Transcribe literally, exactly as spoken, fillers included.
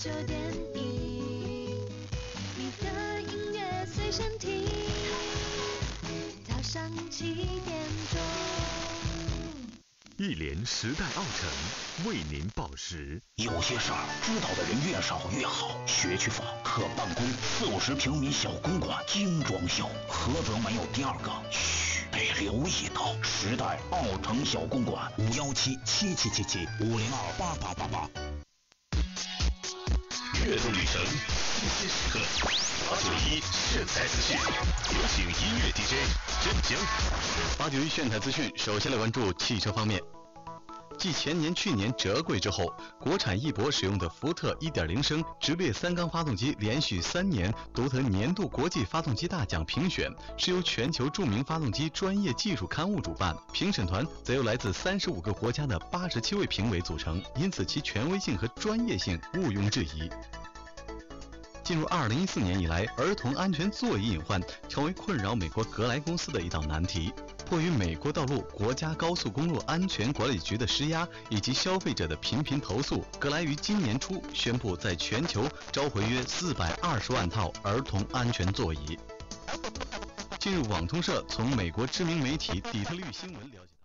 九点一，你的音乐随身听，早上七点钟。 一联时代奥城为您报时。 有些事儿知道的人越少越好。学区房、可办公、四五十平米小公馆，精装修，合则没有第二个。嘘，得留意到时代奥城小公馆，五幺七七七七七五零二八八八八。 悦动旅程，新鲜时刻，八九一炫彩资讯，有请音乐 D J 镇江。 八九一炫彩资讯，首先来关注汽车方面。继前年、去年折贵之后，国产翼博使用的福特 一点零 升直列三缸发动机连续三年夺得年度国际发动机大奖评选，是由全球著名发动机专业技术刊物主办，评审团则由来自三十五个国家的八十七位评委组成，因此其权威性和专业性毋庸置疑。进入二零一四年以来，儿童安全座椅隐患成为困扰美国格莱公司的一道难题。迫于美国道路国家高速公路安全管理局的施压以及消费者的频频投诉，格莱于今年初宣布在全球召回约四百二十万套儿童安全座椅。近日，网通社从美国知名媒体底特律新闻了解到。